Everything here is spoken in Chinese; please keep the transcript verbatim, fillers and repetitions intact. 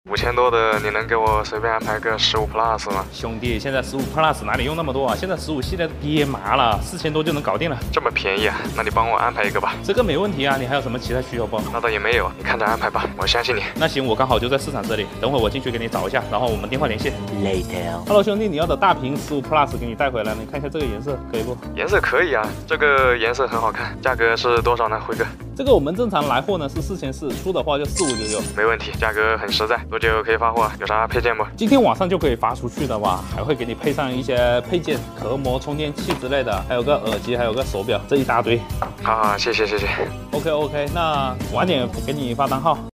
五千多的，你能给我随便安排个十五 Plus 吗？ 兄弟，现在十五 Plus 哪里用那么多啊？现在十五系列跌麻了，四千多就能搞定了。 这么便宜啊？那你帮我安排一个吧。 这个没问题啊，你还有什么其他需求不？ 那倒也没有，你看着安排吧，我相信你。 那行，我刚好就在市场这里，等会我进去给你找一下，然后我们电话联系。 Later。 Hello， 兄弟，你要的大屏十五 Plus 给你带回来了，你看一下这个颜色可以不？ 颜色可以啊，这个颜色很好看，价格是多少呢，辉哥？ 这个我们正常来货呢是四千四，出的话就四五九九。 没问题，价格很实在。多久可以发货啊？有啥配件不？ 今天晚上就可以发出去的吧，还会给你配上一些配件，壳膜、充电器之类的，还有个耳机，还有个手表，这一大堆。 好好，谢谢谢谢。 OK OK， 那晚点给你发单号。